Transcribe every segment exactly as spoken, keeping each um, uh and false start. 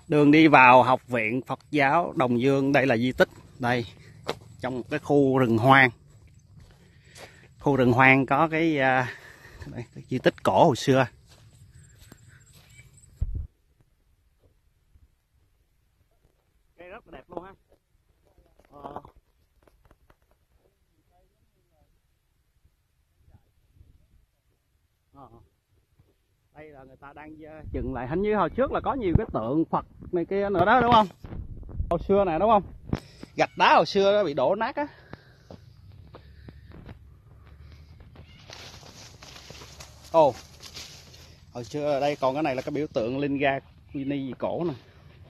Đường đi vào Học viện Phật giáo Đồng Dương. Đây là di tích. Đây, trong một cái khu rừng hoang. Khu rừng hoang có cái, uh, đây, cái di tích cổ hồi xưa. Cây rất là đẹp luôn ha. Ờ. Ờ. Đây là người ta đang dừng lại. Hình như hồi trước là có nhiều cái tượng Phật này kia nữa đó, đúng không? Hồi xưa này, đúng không? Gạch đá hồi xưa nó bị đổ nát á. Ồ, oh, hồi xưa ở đây còn cái này là cái biểu tượng Linh Ga Mini gì cổ nè.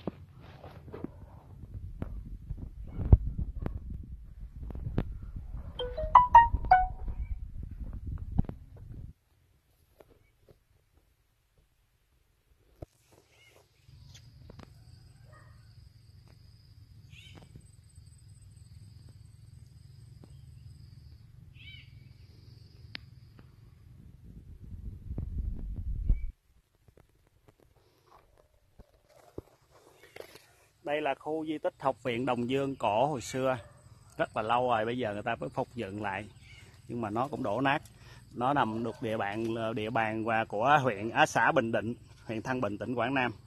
Đây là khu di tích Học viện Đồng Dương cổ hồi xưa. Rất là lâu rồi, bây giờ người ta mới phục dựng lại. Nhưng mà nó cũng đổ nát. Nó nằm thuộc địa bàn địa bàn và của huyện Á xã Bình Định, huyện Thăng Bình, tỉnh Quảng Nam.